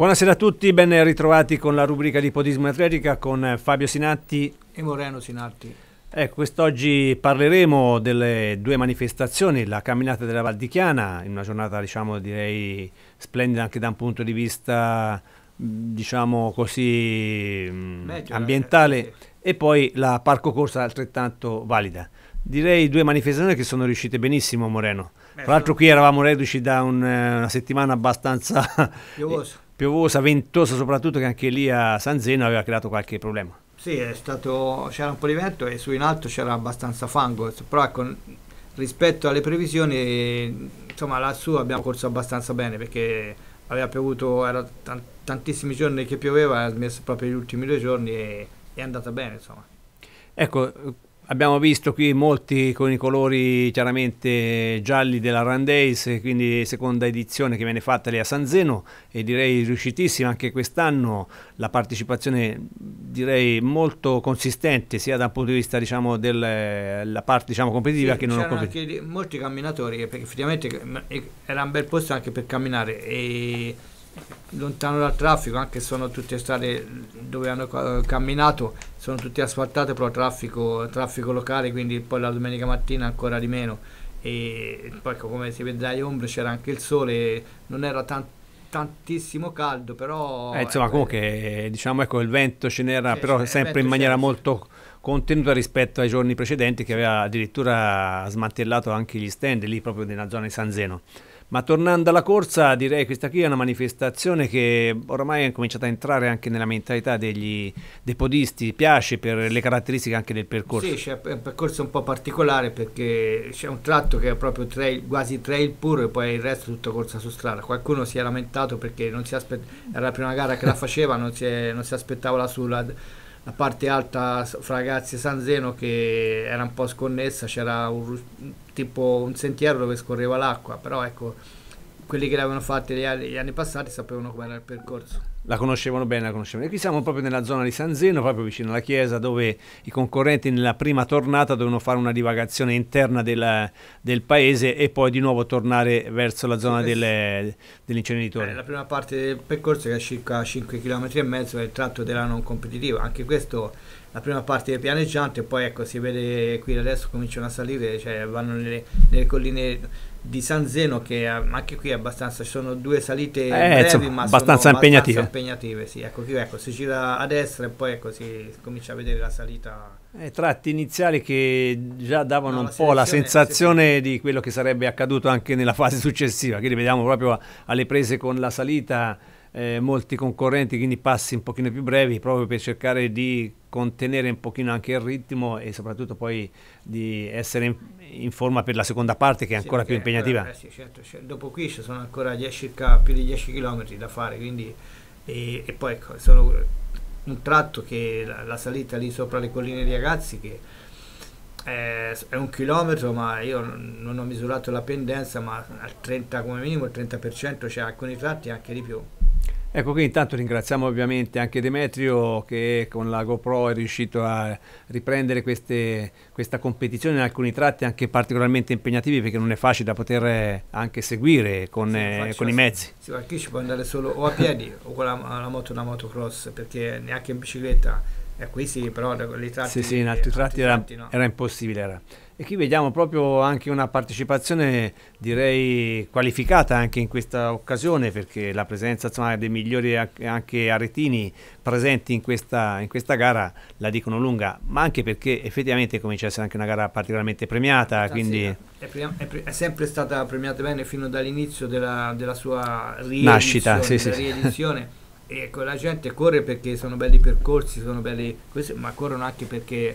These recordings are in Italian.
Buonasera a tutti, ben ritrovati con la rubrica di Podismo e Atletica con Fabio Sinatti e Moreno Sinatti. Ecco, quest'oggi parleremo delle due manifestazioni, la camminata della Val di Chiana, in una giornata direi splendida anche da un punto di vista così ambientale, sì. E poi la Parco Corsa altrettanto valida. Direi due manifestazioni che sono riuscite benissimo, Moreno. Tra l'altro qui eravamo reduci da una settimana abbastanza piovosa, ventosa soprattutto, che anche lì a San Zeno aveva creato qualche problema. Sì, c'era un po' di vento e su in alto c'era abbastanza fango, però rispetto alle previsioni, insomma, lassù abbiamo corso abbastanza bene perché aveva piovuto, era tantissimi giorni che pioveva, ha smesso proprio gli ultimi 2 giorni e è andata bene, insomma. Ecco, abbiamo visto qui molti con i colori chiaramente gialli della Run Days, quindi seconda edizione che viene fatta lì a San Zeno, e direi riuscitissima anche quest'anno, la partecipazione direi molto consistente sia dal punto di vista della parte competitiva, sì, che non competitiva. C'erano anche molti camminatori perché effettivamente era un bel posto anche per camminare e lontano dal traffico, anche se sono tutte strade dove hanno camminato, sono tutte asfaltate, però traffico locale, quindi poi la domenica mattina ancora di meno, e poi come si vede dalle ombre c'era anche il sole, non era tantissimo caldo, però insomma comunque ecco, il vento ce n'era, però sempre in maniera molto contenuta rispetto ai giorni precedenti, che aveva addirittura smantellato anche gli stand lì proprio nella zona di San Zeno. Ma tornando alla corsa, direi che questa qui è una manifestazione che ormai è cominciata a entrare anche nella mentalità dei podisti, piace per le caratteristiche anche del percorso. Sì, c'è un percorso un po' particolare perché c'è un tratto che è proprio quasi trail puro, e poi il resto è tutto corsa su strada. Qualcuno si è lamentato perché era la prima gara che la faceva, non si aspettava la parte alta fra Ragazzi e San Zeno, che era un po' sconnessa, c'era tipo un sentiero dove scorreva l'acqua, però ecco, quelli che l'avevano fatta gli anni passati sapevano com'era il percorso. La conoscevano bene, E qui siamo proprio nella zona di San Zeno, proprio vicino alla chiesa, dove i concorrenti nella prima tornata dovevano fare una divagazione interna del paese e poi di nuovo tornare verso la zona dell'inceneritore. La prima parte del percorso, che è circa 5 km e mezzo, è il tratto della non competitiva. Anche questo, la prima parte è pianeggiante, e poi ecco, si vede qui adesso cominciano a salire, cioè vanno nelle colline di San Zeno, che anche qui ci sono 2 salite brevi, ma abbastanza impegnative, sì. Ecco, si gira a destra e poi ecco, si comincia a vedere la salita. Tratti iniziali che già davano un po' la sensazione di quello che sarebbe accaduto anche nella fase successiva, quindi vediamo proprio alle prese con la salita molti concorrenti, quindi passi un pochino più brevi, proprio per cercare di contenere un pochino anche il ritmo e soprattutto poi di essere in forma per la seconda parte, che è ancora più impegnativa. Sì, certo. Dopo qui ci sono ancora circa più di 10 km da fare, quindi e poi ecco, sono un tratto che la salita lì sopra le colline di Ragazzi, che è 1 chilometro, ma io non ho misurato la pendenza, ma al 30, come minimo il 30%, c'è alcuni tratti anche di più. Ecco, qui intanto ringraziamo ovviamente anche Demetrio, che con la GoPro è riuscito a riprendere questa competizione in alcuni tratti anche particolarmente impegnativi, perché non è facile da poter anche seguire con i mezzi. Sì, qui ci puoi andare solo o a piedi o con la moto da motocross, perché neanche in bicicletta. Qui sì, però i tratti, sì, in altri tratti era impossibile. E qui vediamo proprio anche una partecipazione direi qualificata anche in questa occasione, perché la presenza dei migliori anche aretini presenti in questa gara la dicono lunga, ma anche perché effettivamente comincia a essere anche una gara particolarmente premiata. Quindi è sempre stata premiata bene fino dall'inizio della sua nascita, riedizione. E ecco, la gente corre perché sono belli percorsi, sono belli questi, ma corrono anche perché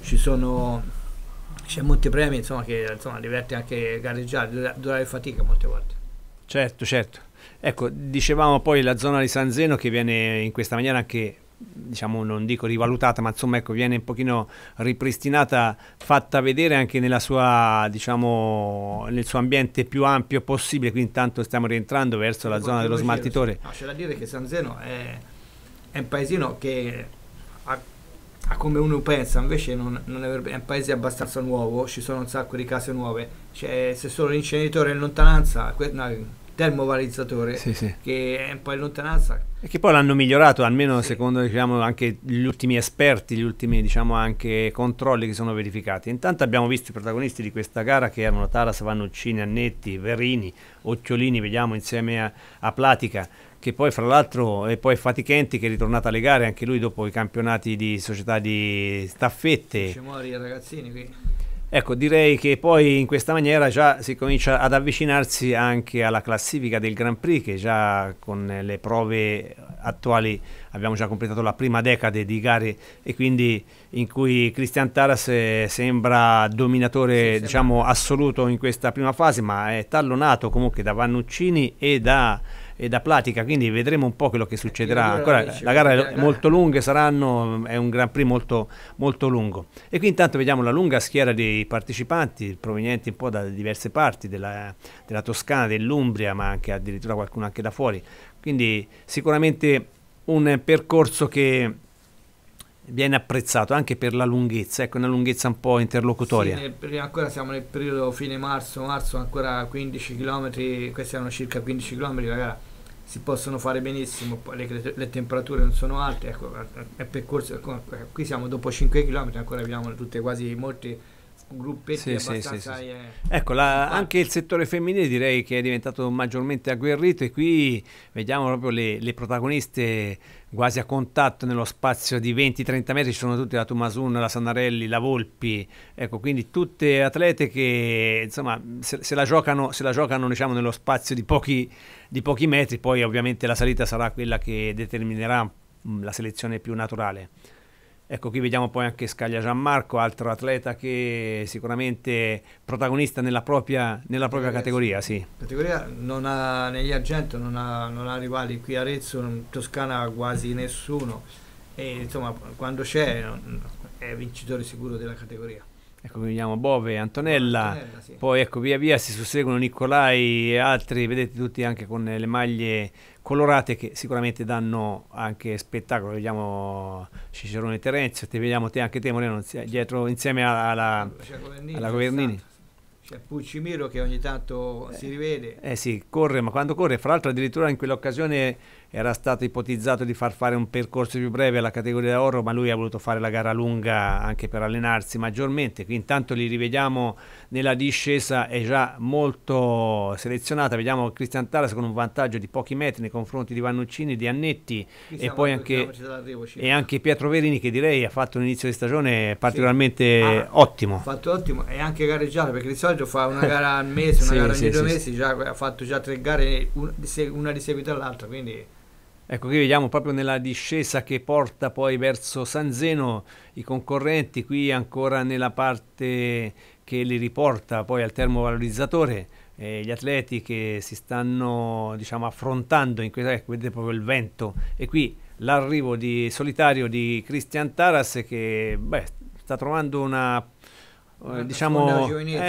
c'è molti premi, insomma, che diverte anche gareggiare, durare fatica molte volte. Certo. Ecco, dicevamo poi la zona di San Zeno, che viene in questa maniera anche, non dico rivalutata, ma insomma ecco, viene un pochino ripristinata, fatta vedere anche nella sua, nel suo ambiente più ampio possibile. Qui intanto stiamo rientrando verso la zona dello smaltitore. No, c'è da dire che San Zeno è un paesino che come uno pensa, invece è un paese abbastanza nuovo, ci sono un sacco di case nuove, c'è solo l'inceneritore in lontananza, termovalorizzatore, che è un po' in lontananza. E che poi l'hanno migliorato, almeno secondo, diciamo, anche gli ultimi esperti, gli ultimi, diciamo, anche controlli che sono verificati. Intanto abbiamo visto i protagonisti di questa gara, che erano Taras, Vannuccini, Annetti, Verini, Occhiolini, vediamo, insieme a Platica, che poi fra l'altro, e poi Fatichenti, che è ritornato alle gare anche lui dopo i campionati di società di staffette. Mori ragazzini qui. Ecco, direi che poi in questa maniera già si comincia ad avvicinarsi anche alla classifica del Grand Prix, che già con le prove attuali abbiamo già completato la prima decade di gare, e quindi in cui Cristian Taras sembra dominatore, diciamo, assoluto in questa prima fase, ma è tallonato comunque da Vannuccini e da Platica, quindi vedremo un po' quello che succederà. Ancora la gara è molto lunga, è un Grand Prix molto, molto lungo. E qui intanto vediamo la lunga schiera dei partecipanti provenienti un po' da diverse parti della Toscana, dell'Umbria, ma anche addirittura qualcuno anche da fuori. Quindi sicuramente un percorso che viene apprezzato anche per la lunghezza, ecco, una lunghezza un po' interlocutoria. Sì, ancora siamo nel periodo fine marzo ancora 15 km, questi erano circa 15 km, ragazzi, si possono fare benissimo, poi le temperature non sono alte, ecco, è percorso, qui siamo dopo 5 km, ancora abbiamo tutte quasi molti gruppetti abbastanza. Ecco, anche il settore femminile direi che è diventato maggiormente agguerrito, e qui vediamo proprio le protagoniste quasi a contatto nello spazio di 20-30 metri. Ci sono tutte la Tomasun, la Sanarelli, la Volpi, ecco, quindi tutte atlete che insomma se la giocano diciamo nello spazio di pochi metri. Poi ovviamente la salita sarà quella che determinerà la selezione più naturale. Ecco, qui vediamo poi anche Scaglia Gianmarco, altro atleta che sicuramente protagonista nella propria categoria. Sì. Categoria non ha, negli argento non ha rivali, qui a Arezzo, in Toscana quasi nessuno, e insomma quando c'è è vincitore sicuro della categoria. Ecco, vediamo Bove, Antonella, sì. Poi ecco via via si susseguono Nicolai e altri, vedete, tutti anche con le maglie colorate che sicuramente danno anche spettacolo. Vediamo Cicerone Terenzio, vediamo anche te Moreno dietro insieme alla Governini. C'è Puccimiro che ogni tanto si rivede. Sì, corre, ma quando corre, fra l'altro addirittura in quell'occasione era stato ipotizzato di far fare un percorso più breve alla categoria oro, ma lui ha voluto fare la gara lunga anche per allenarsi maggiormente. Qui intanto li rivediamo nella discesa, è già molto selezionata. Vediamo Cristian Taras con un vantaggio di pochi metri nei confronti di Vannuccini, di Annetti, e poi anche Pietro Verini, che direi ha fatto un inizio di stagione particolarmente ottimo. Ha fatto ottimo, e anche gareggiato, perché di solito fa una gara al mese, una gara ogni 2 mesi, già ha fatto già 3 gare, una di seguito all'altra, quindi... Ecco, qui vediamo proprio nella discesa che porta poi verso San Zeno i concorrenti, qui ancora nella parte che li riporta poi al termovalorizzatore, gli atleti che si stanno, diciamo, affrontando in questa, ecco, vedete proprio il vento, e qui l'arrivo di solitario di Cristian Taras, che sta trovando una diciamo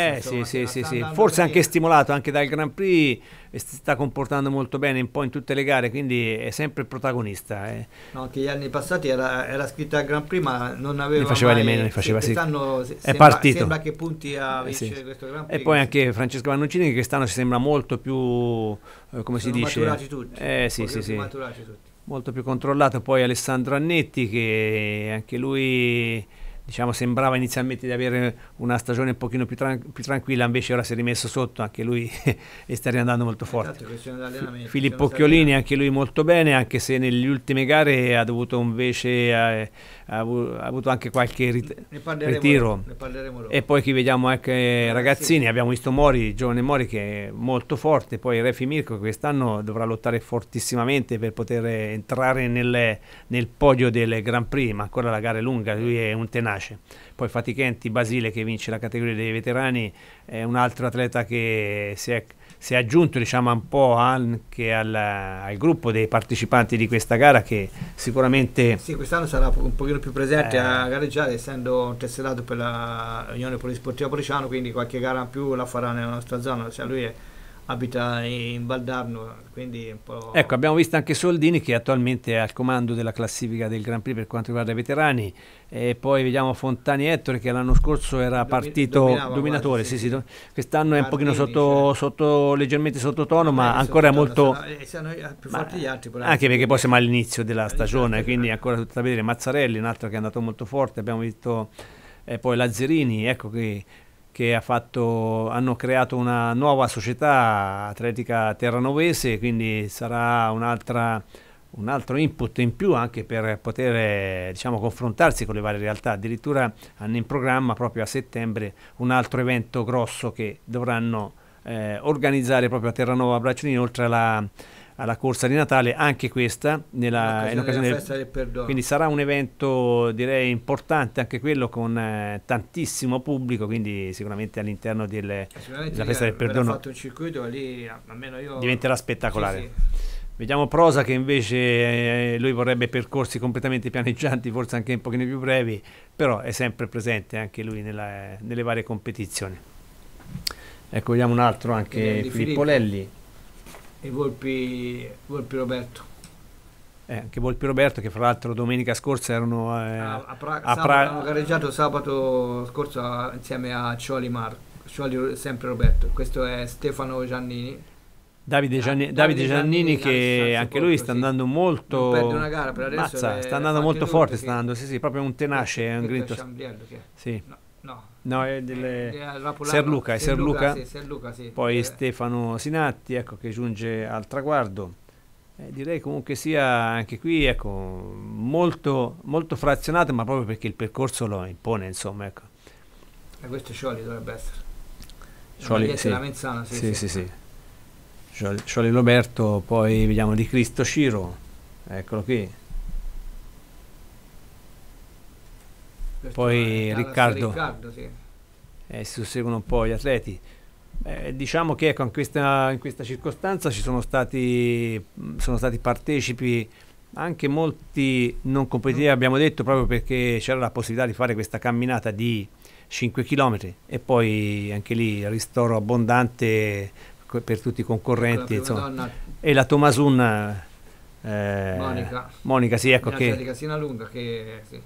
forse anche stimolato anche dal Grand Prix, e si sta comportando molto bene un po' in tutte le gare, quindi è sempre protagonista. No, anche gli anni passati era scritta al Grand Prix, ma non aveva ne faceva mai, di meno, ne faceva sì. È partito, sembra che punti a vincere questo Grand Prix. E poi anche Francesco Vannuccini, che quest'anno ci sembra molto più come si dice, maturati tutti, maturati tutti, molto più controllato. Poi Alessandro Annetti, che anche lui, diciamo, sembrava inizialmente di avere una stagione un pochino più tranquilla, invece ora si è rimesso sotto anche lui e sta riandando molto forte. Filippo Occhiolini, anche lui molto bene, anche se nelle ultime gare ha dovuto invece ha avuto anche qualche ritiro. Ne parleremo e poi qui vediamo anche ragazzini, abbiamo visto Mori, giovane Mori, che è molto forte, poi Refi Mirko, che quest'anno dovrà lottare fortissimamente per poter entrare nel podio del Grand Prix, ma ancora la gara è lunga, lui è un tenace. Poi Fatichenti, Basile, che vince la categoria dei veterani, è un altro atleta che si è aggiunto, diciamo, un po' anche al gruppo dei partecipanti di questa gara, che sicuramente quest'anno sarà un pochino più presente a gareggiare, essendo tesserato per la Unione Polisportiva Policiano, quindi qualche gara in più la farà nella nostra zona. Cioè lui abita in Valdarno, quindi un po'... Ecco, abbiamo visto anche Soldini che attualmente è al comando della classifica del Grand Prix per quanto riguarda i veterani, e poi vediamo Fontani Ettore che l'anno scorso era partito dominatore, quasi, sì. Quest'anno è un pochino leggermente sottotono, ma ancora molto... più forti gli altri, anche perché poi siamo all'inizio della stagione, quindi ancora tutto da vedere. Mazzarelli, un altro che è andato molto forte, abbiamo visto poi Lazzerini, ecco che hanno creato una nuova società atletica terranovese, quindi sarà un altro input in più anche per poter confrontarsi con le varie realtà. Addirittura hanno in programma proprio a settembre un altro evento grosso che dovranno organizzare proprio a Terranova Bracciolini, oltre alla corsa di Natale, anche questa in occasione della festa del perdono. Quindi sarà un evento, direi, importante anche quello, con tantissimo pubblico, quindi sicuramente all'interno della festa del perdono fatto un circuito lì, almeno io... diventerà spettacolare. Sì. Vediamo Prosa che invece lui vorrebbe percorsi completamente pianeggianti, forse anche un pochino più brevi, però è sempre presente anche lui nelle varie competizioni. Ecco, vediamo un altro anche Filippo Lelli. E Volpi Roberto. Anche Volpi Roberto, che fra l'altro domenica scorsa erano a Praga. Hanno gareggiato sabato scorso insieme a Cioli sempre Roberto. Questo è Stefano Giannini. Davide Giannini che anche lui sta andando molto... Non perde una gara per adesso. Sta andando molto forte, sta andando, sì, proprio un tenace, è un grinto. Sì. No, è Serluca, sì. Poi Stefano Sinatti, ecco, che giunge al traguardo. Direi comunque sia anche qui, ecco, molto, molto frazionato, ma proprio perché il percorso lo impone, insomma, ecco. Questo Scioli dovrebbe essere. Scioli, sì. La Menzana, sì. Scioli Roberto, poi vediamo Di Cristo Ciro, eccolo qui. Poi Riccardo sì. Si susseguono un po' gli atleti. Diciamo che ecco, in questa circostanza sono stati partecipi anche molti non competitivi, abbiamo detto, proprio perché c'era la possibilità di fare questa camminata di 5 km e poi anche lì ristoro abbondante per tutti i concorrenti, insomma. E la Tomasun Monica, sì, ecco, che Lunga, che sì.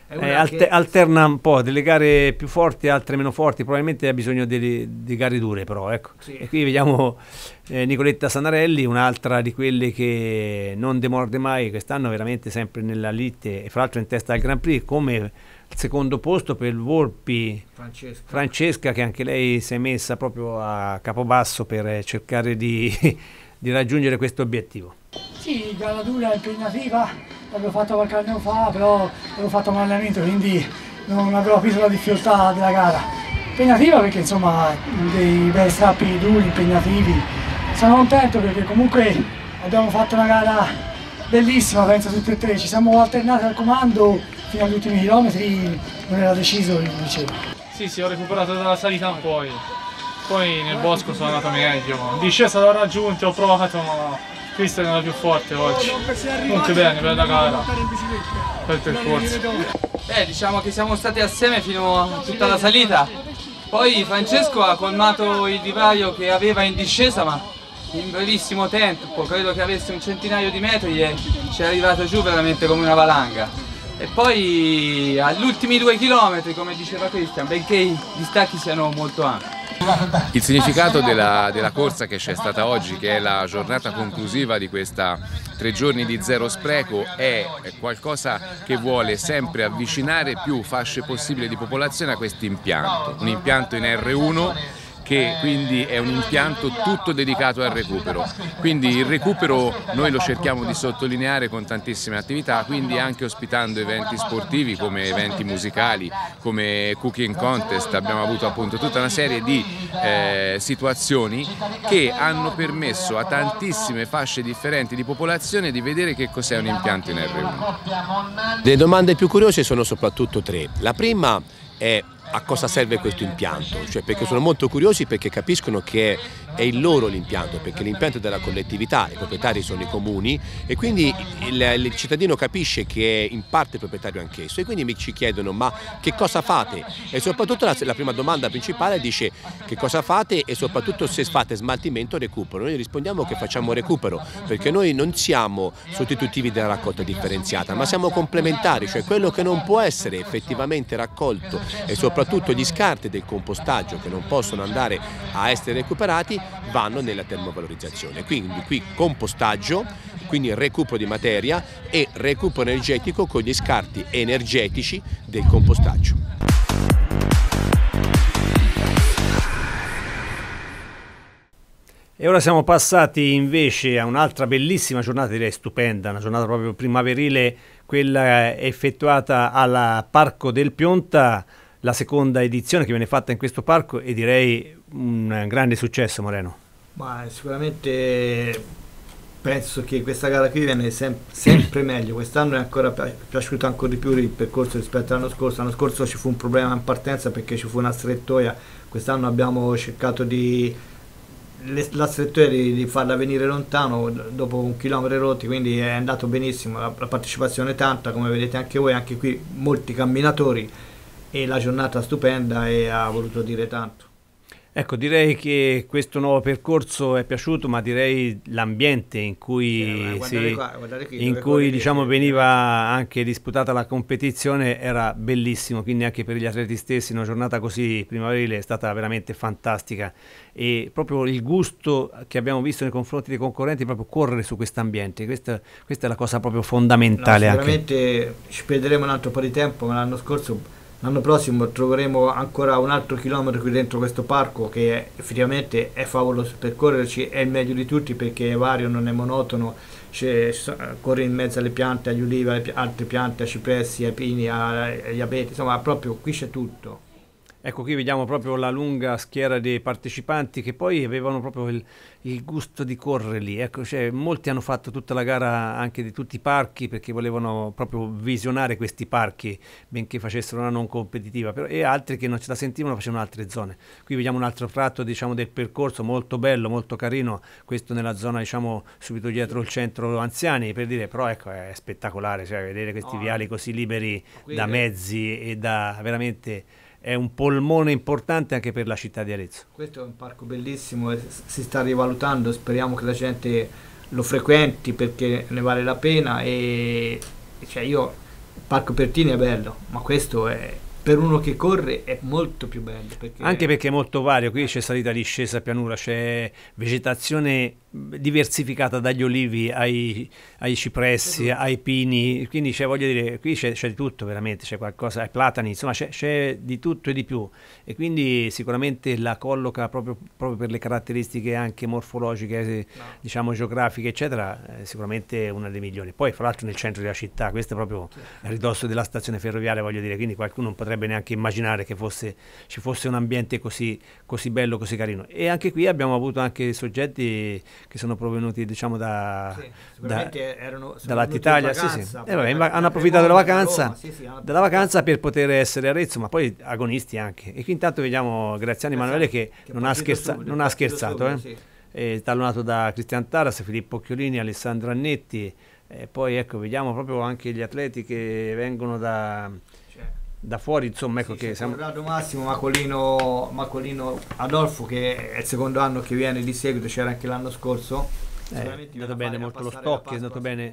Alterna un po' delle gare più forti e altre meno forti, probabilmente ha bisogno di gare dure, però ecco. Sì. E qui vediamo Nicoletta Sanarelli, un'altra di quelle che non demorde mai, quest'anno veramente sempre nella lite, e fra l'altro in testa al Grand Prix, come il secondo posto per Volpi Francesca, che anche lei si è messa proprio a capobasso per cercare di raggiungere questo obiettivo. Sì, gara dura, impegnativa, l'avevo fatto qualche anno fa, però avevo fatto un allenamento, quindi non avevo capito la difficoltà della gara. Impegnativa perché insomma dei bei strappi duri, impegnativi. Sono contento perché comunque abbiamo fatto una gara bellissima, penso tutte e tre, ci siamo alternati al comando fino agli ultimi chilometri, non era deciso, dicevo. Sì, ho recuperato dalla salita un po', poi nel bosco sono andato meglio, in discesa l'ho raggiunto, ho provato, ma Cristian era più forte oggi. Molto bene, bella gara, bel percorso. Diciamo che siamo stati assieme fino a tutta la salita, poi Francesco ha colmato il divario che aveva in discesa, ma in brevissimo tempo, credo che avesse un centinaio di metri e ci è arrivato giù veramente come una valanga. E poi agli ultimi 2 chilometri, come diceva Cristian, benché i distacchi siano molto ampi. Il significato della corsa che c'è stata oggi, che è la giornata conclusiva di questa 3 giorni di zero spreco, è qualcosa che vuole sempre avvicinare più fasce possibili di popolazione a questo impianto. Un impianto in R1 che quindi è un impianto tutto dedicato al recupero. Quindi il recupero noi lo cerchiamo di sottolineare con tantissime attività, quindi anche ospitando eventi sportivi come eventi musicali, come cooking contest. Abbiamo avuto appunto tutta una serie di situazioni che hanno permesso a tantissime fasce differenti di popolazione di vedere che cos'è un impianto in R1. Le domande più curiose sono soprattutto 3. La prima è a cosa serve questo impianto, cioè perché sono molto curiosi, perché capiscono che è il loro l'impianto, perché l'impianto è della collettività, i proprietari sono i comuni e quindi il cittadino capisce che è in parte proprietario anch'esso, e quindi ci chiedono ma che cosa fate, e soprattutto la prima domanda principale dice che cosa fate e soprattutto se fate smaltimento o recupero. Noi rispondiamo che facciamo recupero, perché noi non siamo sostitutivi della raccolta differenziata, ma siamo complementari, cioè quello che non può essere effettivamente raccolto e soprattutto gli scarti del compostaggio che non possono andare a essere recuperati vanno nella termovalorizzazione. Quindi qui compostaggio, quindi recupero di materia e recupero energetico con gli scarti energetici del compostaggio. E ora siamo passati invece a un'altra bellissima giornata, direi stupenda, una giornata proprio primaverile, quella effettuata al Parco del Pionta, la seconda edizione che viene fatta in questo parco, e direi un grande successo, Moreno. Ma sicuramente penso che questa gara qui viene sempre meglio. Quest'anno è ancora piaciuto ancora di più il percorso rispetto all'anno scorso. L'anno scorso ci fu un problema in partenza perché ci fu una strettoia. Quest'anno abbiamo cercato la strettoia di farla venire lontano dopo 1 chilometro rotti, quindi è andato benissimo. La partecipazione è tanta, come vedete anche voi, anche qui molti camminatori, e la giornata stupenda e ha voluto dire tanto. Ecco, direi che questo nuovo percorso è piaciuto, ma direi l'ambiente in cui, diciamo, veniva anche disputata la competizione era bellissimo, quindi anche per gli atleti stessi una giornata così primaverile è stata veramente fantastica, e proprio il gusto che abbiamo visto nei confronti dei concorrenti, proprio correre su questo ambiente, questa è la cosa proprio fondamentale. No, sicuramente ci perderemo un altro po' di tempo, ma l'anno prossimo troveremo ancora un altro chilometro qui dentro questo parco che effettivamente è favoloso per correrci, è il meglio di tutti perché è vario, non è monotono, corre in mezzo alle piante, agli ulivi, alle altre piante, ai cipressi, ai pini, agli abeti, insomma proprio qui c'è tutto. Ecco, qui vediamo proprio la lunga schiera dei partecipanti che poi avevano proprio il gusto di correre lì. Ecco, cioè, molti hanno fatto tutta la gara anche di tutti i parchi perché volevano proprio visionare questi parchi, benché facessero una non competitiva, e altri che non ce la sentivano facevano altre zone. Qui vediamo un altro tratto, diciamo, del percorso molto bello, molto carino, questo nella zona, diciamo, subito dietro il centro anziani, per dire, però ecco, è spettacolare, cioè, vedere questi viali così liberi da mezzi e da veramente... È un polmone importante anche per la città di Arezzo. Questo è un parco bellissimo, si sta rivalutando, speriamo che la gente lo frequenti perché ne vale la pena, e cioè il Parco Pertini è bello, ma questo è, per uno che corre, è molto più bello. Anche perché è molto vario, qui c'è salita, discesa, pianura, c'è vegetazione diversificata dagli olivi ai cipressi, ai pini, quindi voglio dire, qui c'è di tutto veramente, c'è qualcosa, ai platani, insomma c'è di tutto e di più, e quindi sicuramente la colloca proprio per le caratteristiche anche morfologiche, diciamo geografiche eccetera, sicuramente una dei migliori. Poi fra l'altro nel centro della città, questo è proprio a ridosso della stazione ferroviaria, voglio dire, quindi qualcuno non potrebbe neanche immaginare che ci fosse un ambiente così bello, così carino. E anche qui abbiamo avuto anche soggetti che sono provenuti, diciamo, dalla Latitalia, hanno approfittato della vacanza per poter essere a Arezzo, ma poi agonisti anche. E qui intanto vediamo Graziano Emanuele che non ha scherzato, tallonato da Cristian Taras, Filippo Chiolini, Alessandro Annetti, poi ecco vediamo proprio anche gli atleti che vengono da fuori, insomma, ecco, che siamo... Corrado Massimo, Macolino Adolfo, che è il secondo anno che viene di seguito, c'era anche l'anno scorso. È andato bene molto lo Stocchi, è andato bene,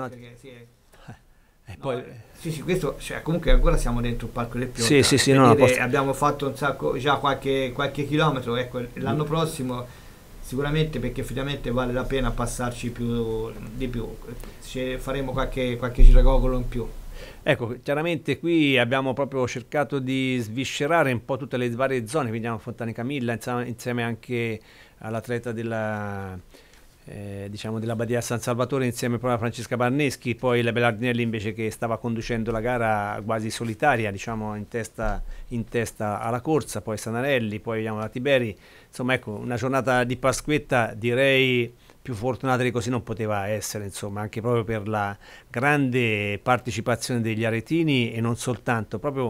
questo, cioè, comunque ancora siamo dentro il Parco del Pionta. Abbiamo fatto un sacco, già qualche chilometro, ecco, l'anno prossimo sicuramente, perché effettivamente vale la pena passarci di più, faremo qualche giragogolo in più. Ecco, chiaramente qui abbiamo proprio cercato di sviscerare un po' tutte le varie zone, vediamo Fontane Camilla insieme anche all'atleta della Badia San Salvatore, insieme proprio a Francesca Barneschi, poi la Belardinelli invece che stava conducendo la gara quasi solitaria, diciamo in testa alla corsa, poi Sanarelli, poi vediamo la Tiberi, insomma ecco una giornata di Pasquetta direi più fortunata di così non poteva essere, insomma, anche proprio per la grande partecipazione degli aretini e non soltanto, proprio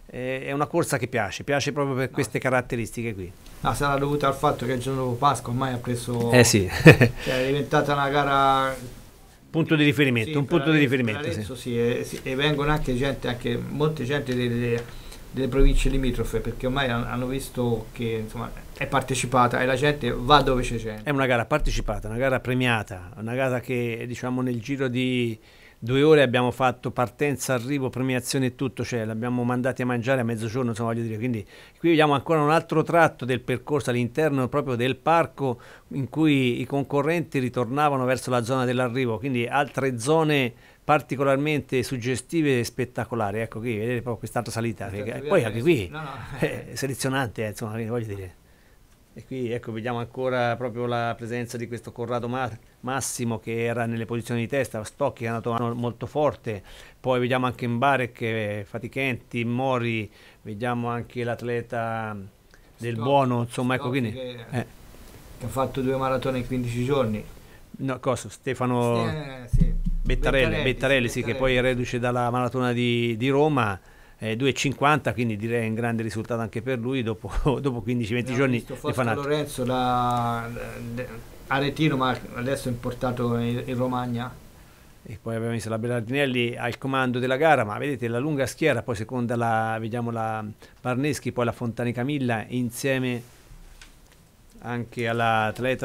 è una corsa che piace proprio per queste caratteristiche qui. No, sarà dovuta al fatto che il giorno dopo Pasqua ormai ha preso... Sì. Cioè, è diventata una gara... Punto di riferimento, sì, un punto di riferimento. Arezzo, sì. E vengono anche molte gente delle province limitrofe, perché ormai hanno visto che insomma è partecipata e la gente va dove c'è gente. È una gara partecipata, una gara premiata, una gara che diciamo nel giro di 2 ore abbiamo fatto partenza, arrivo, premiazione e tutto, cioè l'abbiamo mandati a mangiare a mezzogiorno, insomma, voglio dire, quindi qui vediamo ancora un altro tratto del percorso all'interno proprio del parco in cui i concorrenti ritornavano verso la zona dell'arrivo, quindi altre zone particolarmente suggestive e spettacolari. Ecco qui, vedete proprio quest'altra salita, poi anche qui è selezionante, insomma, voglio dire. E qui ecco vediamo ancora proprio la presenza di questo Corrado Massimo che era nelle posizioni di testa, Stocchi che è andato molto forte, poi vediamo anche Mbarek, Fatichenti, Mori, vediamo anche l'atleta del Buono, insomma ecco quindi... Che ha fatto 2 maratone in 15 giorni. No, cosa? Stefano sì. Bettarelli, sì, che poi è reduce dalla maratona di Roma. 2,50, quindi direi un grande risultato anche per lui dopo 15-20 giorni di fanato. Lorenzo aretino, ma adesso è importato in Romagna. E poi abbiamo visto la Berardinelli al comando della gara, ma vedete la lunga schiera, poi seconda vediamo la Barneschi, poi la Fontani Camilla insieme anche all'atleta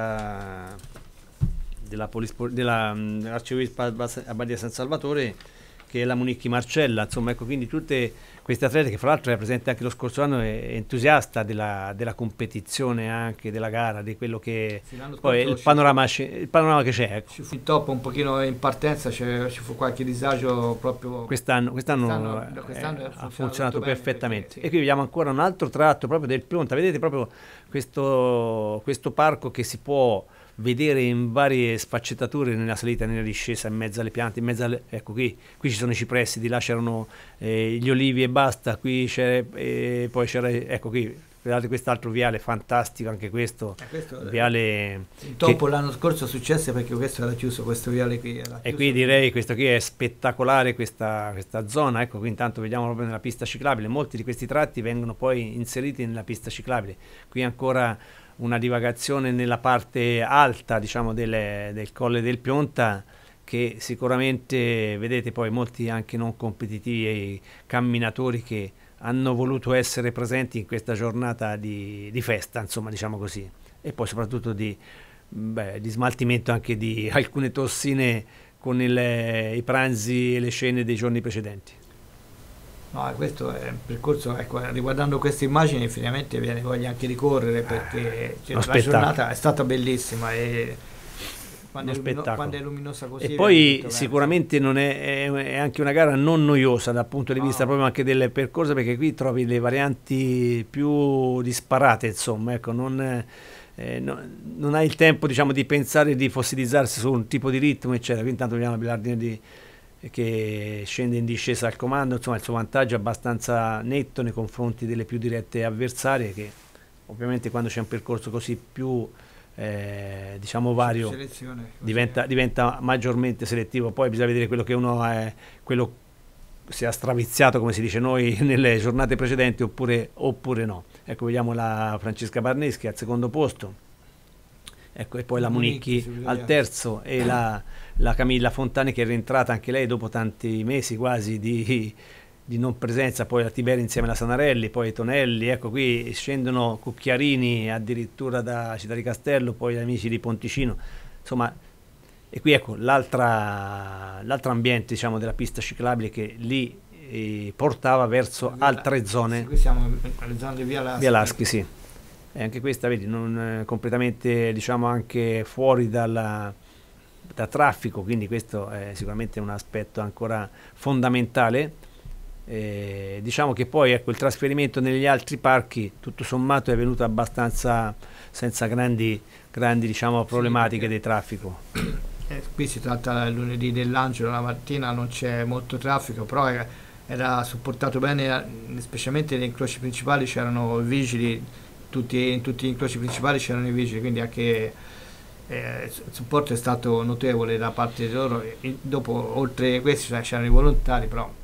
dell'Arcivescovo Abbadia San Salvatore, che è la Municchi Marcella, insomma ecco quindi tutte queste atlete che fra l'altro era presente anche lo scorso anno, è entusiasta della competizione, anche della gara, di quello che poi il panorama che c'è. Ecco. Ci fu intoppo un pochino in partenza, ci fu qualche disagio proprio quest'anno ha funzionato perfettamente. Sì. E qui vediamo ancora un altro tratto proprio del Pionta, vedete proprio questo parco che si può vedere in varie sfaccettature nella salita e nella discesa, in mezzo alle piante, ecco qui ci sono i cipressi, di là c'erano gli olivi e basta, qui poi c'era, ecco qui quest'altro viale fantastico, anche questo viale dopo l'anno scorso successe perché questo era chiuso, questo viale qui e qui direi questo qui è spettacolare, questa zona. Ecco qui intanto vediamo proprio nella pista ciclabile, molti di questi tratti vengono poi inseriti nella pista ciclabile. Qui ancora una divagazione nella parte alta, diciamo, del Colle del Pionta, che sicuramente vedete poi molti anche non competitivi e camminatori che hanno voluto essere presenti in questa giornata di festa, insomma, diciamo così, e poi soprattutto di smaltimento anche di alcune tossine con i pranzi e le scene dei giorni precedenti. No, questo è un percorso, ecco, riguardando queste immagini finalmente viene voglia anche di correre, perché la giornata è stata bellissima e quando è luminosa così. E poi sicuramente non è anche una gara non noiosa dal punto di vista proprio anche del percorso, perché qui trovi le varianti più disparate, insomma, ecco, non hai il tempo, diciamo, di pensare di fossilizzarsi su un tipo di ritmo, eccetera. Quindi intanto vediamo la Belardini che scende in discesa al comando, insomma il suo vantaggio è abbastanza netto nei confronti delle più dirette avversarie, che ovviamente quando c'è un percorso così più diciamo vario diventa maggiormente selettivo. Poi bisogna vedere quello che uno è, quello si è straviziato, come si dice noi, nelle giornate precedenti oppure no. Ecco, vediamo la Francesca Barneschi al secondo posto, ecco, e poi la Municchi al terzo e la Camilla Fontani, che è rientrata anche lei dopo tanti mesi quasi di non presenza, poi la Tiberi insieme alla Sanarelli, poi Tonelli, ecco qui scendono Cucchiarini addirittura da Città di Castello, poi gli amici di Ponticino, insomma. E qui ecco l'altro ambiente, diciamo, della pista ciclabile che lì portava verso altre zone. Qui siamo alle zone di Via Laschi, sì. E anche questa, vedi, non completamente, diciamo, anche fuori da traffico, quindi questo è sicuramente un aspetto ancora fondamentale. Diciamo che poi ecco il trasferimento negli altri parchi tutto sommato è venuto abbastanza senza grandi diciamo problematiche di traffico. Qui si tratta del lunedì dell'Angelo, la mattina non c'è molto traffico, però era supportato bene, specialmente nei incroci principali c'erano i vigili, in tutti gli incroci principali c'erano i vigili, quindi anche il supporto è stato notevole da parte di loro. Dopo, oltre a questi, c'erano i volontari, però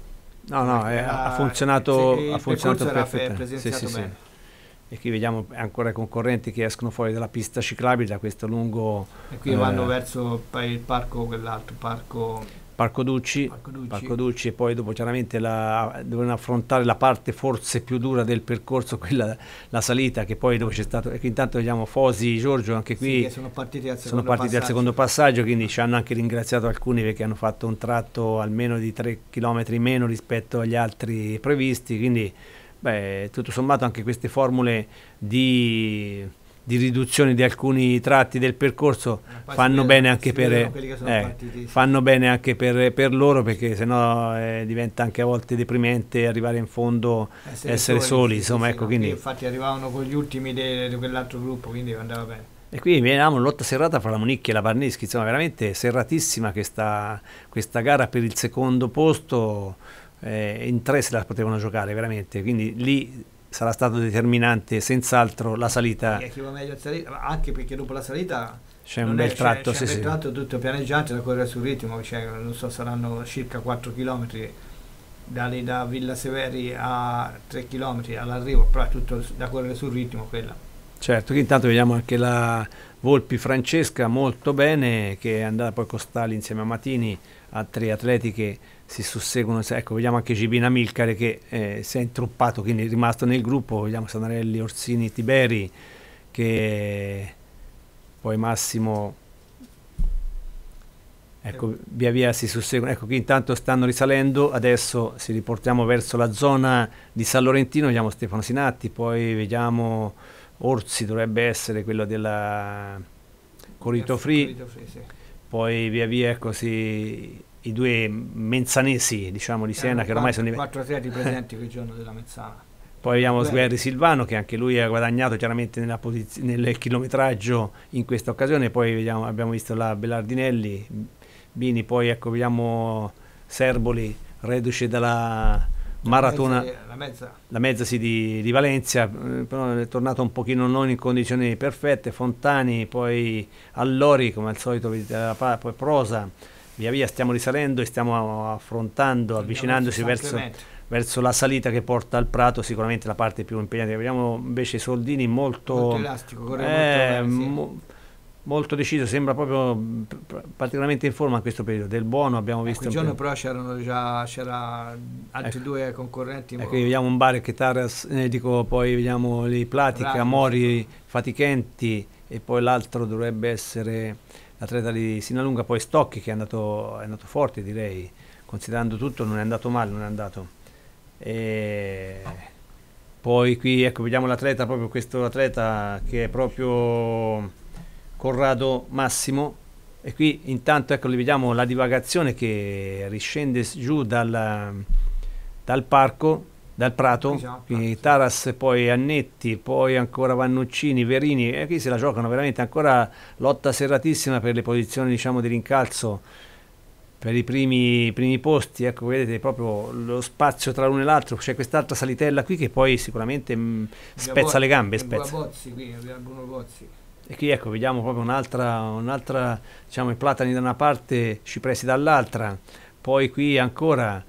No, no, ha funzionato perfettamente. Sì, sì, sì. E qui vediamo ancora i concorrenti che escono fuori dalla pista ciclabile da questo lungo... E qui vanno verso il parco, quell'altro Parco Ducci, e poi dopo chiaramente dovevano affrontare la parte forse più dura del percorso, quella, la salita, che poi dopo c'è stato, e intanto vediamo Fosi, Giorgio, anche qui sì, sono partiti al secondo passaggio, quindi ci hanno anche ringraziato alcuni perché hanno fatto un tratto almeno di 3 km in meno rispetto agli altri previsti, quindi beh, tutto sommato anche queste formule di riduzione di alcuni tratti del percorso fanno bene anche per loro, perché sennò diventa anche a volte deprimente arrivare in fondo, essere soli, insomma, ecco, quindi infatti arrivavano con gli ultimi di quell'altro gruppo, quindi andava bene. E qui vediamo lotta serrata fra la Monicchi e la Barneschi, insomma veramente serratissima questa gara per il secondo posto, in 3 se la potevano giocare veramente, quindi lì sarà stato determinante senz'altro la salita. Chi va meglio a salita, anche perché dopo la salita c'è un bel tratto, c'è un bel tratto tutto pianeggiante da correre sul ritmo, cioè, non so, saranno circa 4 km da Villa Severi a 3 km all'arrivo, però è tutto da correre sul ritmo quella. Certo, qui intanto vediamo anche la Volpi Francesca molto bene, che è andata poi Costali insieme a Matini, a 3 atleti che si susseguono. Ecco, vediamo anche Gibina Milcare che si è intruppato, quindi è rimasto nel gruppo. Vediamo Sanarelli, Orsini, Tiberi, che poi Massimo, ecco, via via si susseguono. Ecco, qui intanto stanno risalendo, adesso si riportiamo verso la zona di San Laurentino, vediamo Stefano Sinatti, poi vediamo Orsi, dovrebbe essere quello della Corito Free, sì. Poi via via così i due menzanesi, diciamo, di Siena, che ormai sono 4 atleti presenti quel giorno della Mezzana. Poi vediamo Sguerri Silvano, che anche lui ha guadagnato chiaramente nel chilometraggio in questa occasione. Poi vediamo, abbiamo visto la Belardinelli, Bini, poi ecco vediamo Serboli, reduce dalla maratona, la mezza sì, di Valencia, però è tornato un pochino non in condizioni perfette. Fontani, poi Allori come al solito, poi Prosa, via via stiamo risalendo e stiamo affrontando, avvicinandosi verso la salita che porta al Prato, sicuramente la parte più impegnativa. Vediamo invece Soldini molto elastico, corre molto deciso, sembra proprio particolarmente in forma in questo periodo. Del Buono abbiamo visto quel giorno, però c'era altri due concorrenti. Ecco, vediamo un Barek, Taras, poi vediamo li Platica, Mori, Fatichenti, e poi l'altro dovrebbe essere l'atleta di Sinalunga, poi Stocchi, che è andato forte, direi, considerando tutto non è andato male, non è andato. E poi qui ecco vediamo l'atleta, proprio questo atleta che è proprio Corrado Massimo, e qui intanto ecco vediamo la divagazione che riscende giù dal parco, dal Prato, quindi Taras, poi Annetti, poi ancora Vannuccini, Verini, e qui se la giocano veramente, ancora lotta serratissima per le posizioni, diciamo, di rincalzo, per i primi posti. Ecco, vedete proprio lo spazio tra l'uno e l'altro. C'è quest'altra salitella qui che poi sicuramente spezza le gambe, Bruno Bozzi. E qui ecco vediamo proprio un'altra, diciamo, i Platani da una parte, Cipresi dall'altra. Poi qui ancora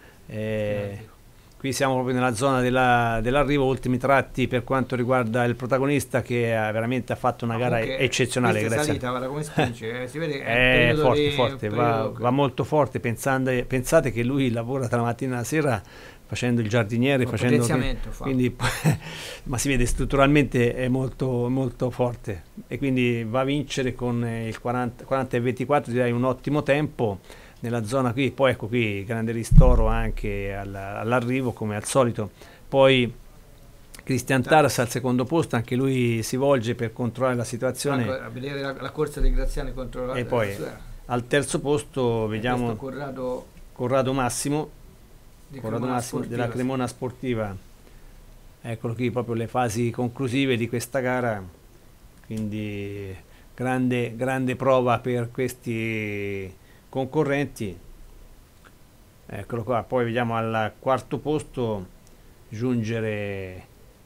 qui siamo proprio nella zona dell'arrivo, ultimi tratti per quanto riguarda il protagonista, che veramente ha fatto una gara eccezionale. Grazie. Salita, guarda come spinge, si vede è forte, va molto forte. Pensate che lui lavora tra la mattina e la sera facendo il giardiniere, quindi, ma si vede strutturalmente è molto, molto forte, e quindi va a vincere con il 40 e 24, direi un ottimo tempo nella zona qui. Poi ecco qui grande ristoro anche all'arrivo come al solito. Poi Cristian Taras al secondo posto, anche lui si volge per controllare la situazione, a vedere la corsa di Graziani contro e poi al terzo posto vediamo Corrado Massimo della Cremona Sportiva. Eccolo qui proprio le fasi conclusive di questa gara, quindi grande prova per questi concorrenti. Eccolo qua. Poi vediamo al quarto posto giungere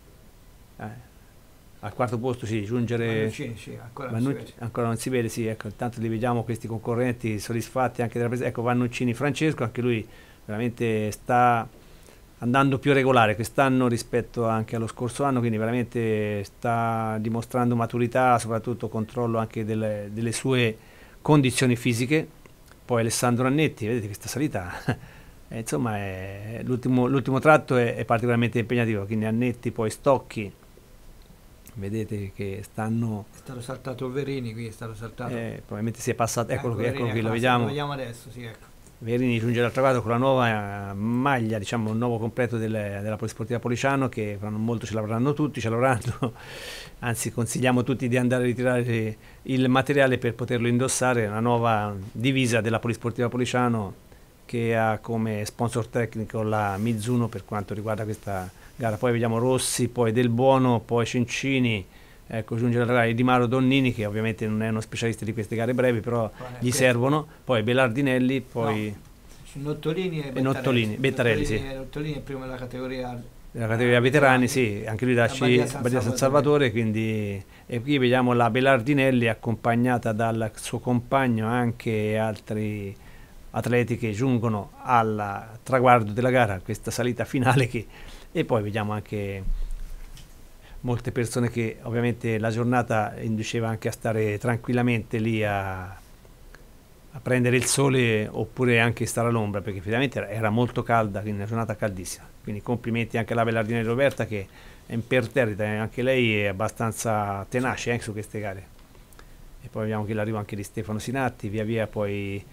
ancora non si vede, sì, ecco, intanto li vediamo questi concorrenti soddisfatti anche della presenza. Ecco Vannuccini Francesco, anche lui veramente sta andando più regolare quest'anno rispetto anche allo scorso anno, quindi veramente sta dimostrando maturità, soprattutto controllo anche delle sue condizioni fisiche. Poi Alessandro Annetti, vedete questa salita, insomma l'ultimo tratto è particolarmente impegnativo, quindi Annetti, poi Stocchi, vedete che stanno... È stato saltato Verini, qui è stato saltato. Probabilmente si è passato, eccolo qui, lo vediamo. vediamo. Lo vediamo adesso, sì, ecco. Verini giunge al traguardo con la nuova maglia, diciamo un nuovo completo della Polisportiva Policiano, che fra non molto ce l'avranno tutti, anzi consigliamo tutti di andare a ritirare il materiale per poterlo indossare, una nuova divisa della Polisportiva Policiano che ha come sponsor tecnico la Mizuno per quanto riguarda questa gara. Poi vediamo Rossi, poi Del Buono, poi Cencini, ecco giunge il Di Maro Donnini, che ovviamente non è uno specialista di queste gare brevi, però gli servono, poi Belardinelli, poi Nottolini e Bettarelli, sì. Nottolini è primo della categoria veterani, sì, anche lui da Badia San Salvatore, quindi. E qui vediamo la Belardinelli accompagnata dal suo compagno, anche altri atleti che giungono al traguardo della gara, questa salita finale e poi vediamo anche molte persone che ovviamente la giornata induceva anche a stare tranquillamente lì a prendere il sole oppure anche stare all'ombra, perché effettivamente era molto calda, quindi una giornata caldissima. Quindi complimenti anche alla Belardinelli Roberta, che è imperterrita, anche lei è abbastanza tenace su queste gare. E poi vediamo che l'arrivo anche di Stefano Sinatti, via via poi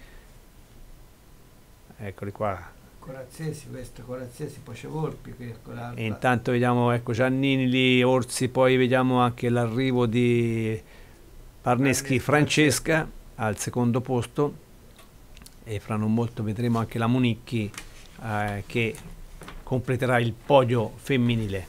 eccoli qua. Corazzesi, poi c'è Volpi. E intanto vediamo Giannini lì, Orsi, poi vediamo anche l'arrivo di Parneschi Francesca al secondo posto, e fra non molto vedremo anche la Municchi che completerà il podio femminile.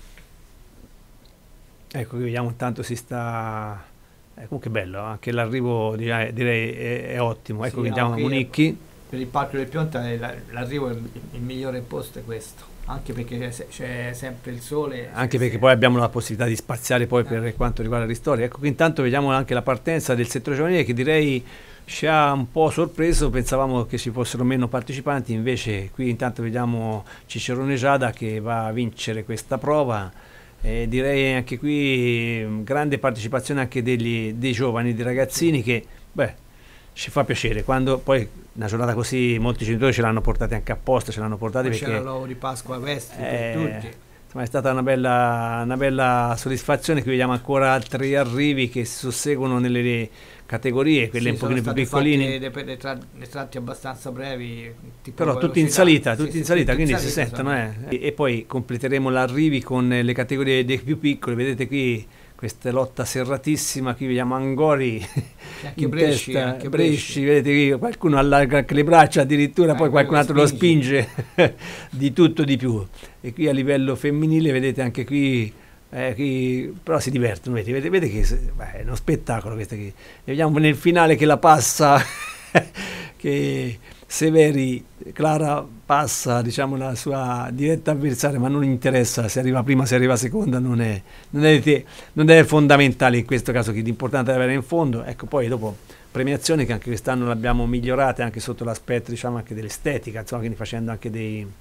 Ecco che vediamo, intanto si sta comunque bello, anche l'arrivo direi è ottimo. Ecco, sì, vediamo la Municchi. Per il Parco del Pionta l'arrivo è il migliore posto, è questo, anche perché c'è sempre il sole, anche perché poi abbiamo la possibilità di spaziare poi per quanto riguarda i ristori. Ecco qui intanto vediamo anche la partenza del settore giovanile, che direi ci ha un po' sorpreso, pensavamo che ci fossero meno partecipanti, invece qui intanto vediamo Cicerone Giada che va a vincere questa prova. Direi anche qui grande partecipazione anche dei giovani, dei ragazzini, che ci fa piacere quando poi una giornata così molti genitori ce l'hanno portate anche apposta, ce l'hanno portate perché c'era l'uovo di Pasqua a Vestri per tutti. Insomma, è stata una bella soddisfazione. Qui vediamo ancora altri arrivi che si susseguono nelle categorie, quelle un pochino più piccoline, dei tratti abbastanza brevi, però tutti in salita, quindi si sentono. E poi completeremo l'arrivi con le categorie dei più piccoli. Vedete qui questa lotta serratissima, qui vediamo Angori anche Bresci, vedete qui qualcuno allarga anche le braccia addirittura, poi qualcun altro lo spinge di tutto di più. E qui a livello femminile vedete anche qui però si divertono, vedete che è uno spettacolo questo qui. E vediamo nel finale che la passa che Severi, Clara passa, diciamo, la sua diretta avversaria, ma non interessa se arriva prima, se arriva seconda, non è fondamentale in questo caso, che l'importante è avere in fondo. Ecco, poi dopo premiazioni che anche quest'anno l'abbiamo migliorate anche sotto l'aspetto, diciamo, anche dell'estetica, insomma, quindi facendo anche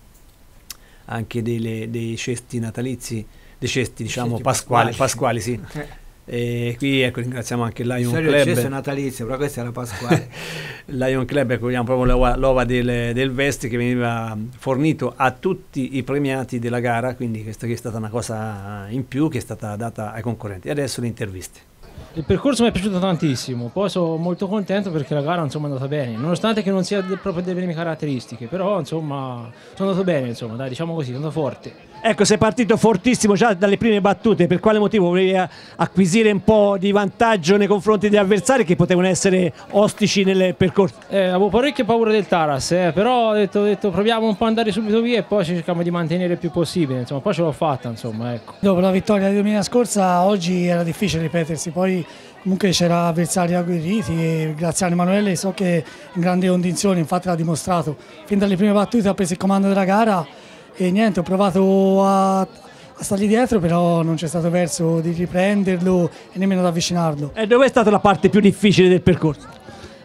dei cesti natalizi, dei cesti, diciamo, pasquali, sì. E qui ecco ringraziamo anche il Lion Club. Il cesto natalizio, però questa era pasquale. Lion Club, ecco, vediamo proprio l'ova del Vestri che veniva fornito a tutti i premiati della gara, quindi questa qui è stata una cosa in più che è stata data ai concorrenti. E adesso le interviste. Il percorso mi è piaciuto tantissimo, poi sono molto contento perché la gara insomma è andata bene, nonostante che non sia proprio delle mie caratteristiche, però insomma sono andato bene, insomma, dai, diciamo così, sono andato forte. Ecco, sei partito fortissimo già dalle prime battute, per quale motivo? Volevi acquisire un po' di vantaggio nei confronti degli avversari che potevano essere ostici nel percorso? Avevo parecchia paura del Taras, però ho detto proviamo un po' ad andare subito via e poi cerchiamo di mantenere il più possibile, insomma, poi ce l'ho fatta, insomma, ecco. Dopo la vittoria di domenica scorsa, oggi era difficile ripetersi, poi comunque c'era avversari agguerriti e Graziano Emanuele so che è in grandi condizioni, infatti l'ha dimostrato, fin dalle prime battute ha preso il comando della gara e niente, ho provato a stargli dietro, però non c'è stato verso di riprenderlo e nemmeno di avvicinarlo. E dove è stata la parte più difficile del percorso?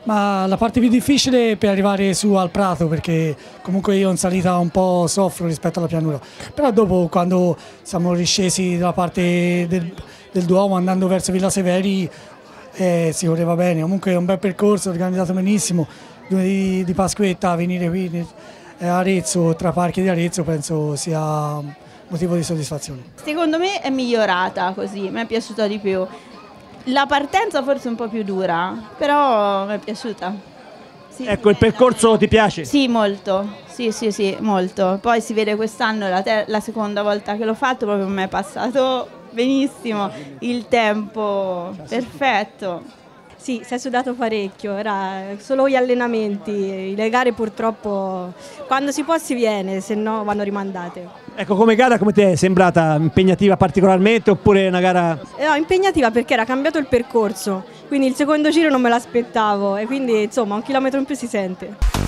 Ma la parte più difficile è per arrivare su al prato, perché comunque io in salita un po' soffro rispetto alla pianura, però dopo quando siamo riscesi dalla parte del Duomo andando verso Villa Severi si correva bene, comunque è un bel percorso organizzato benissimo, lunedì di Pasquetta venire qui a Arezzo, tra parchi di Arezzo, penso sia motivo di soddisfazione. Secondo me è migliorata così, mi è piaciuta di più. La partenza forse è un po' più dura, però mi è piaciuta. Sì, ecco, il percorso ti piace? Sì, molto. Sì, molto. Poi si vede quest'anno, la seconda volta che l'ho fatto, proprio mi è passato benissimo il tempo, perfetto. Sì, si è sudato parecchio, era solo gli allenamenti, le gare purtroppo quando si può si viene, se no vanno rimandate. Ecco, come gara come ti è sembrata? Impegnativa particolarmente oppure una gara... No, impegnativa perché era cambiato il percorso, quindi il secondo giro non me l'aspettavo e quindi insomma 1 chilometro in più si sente.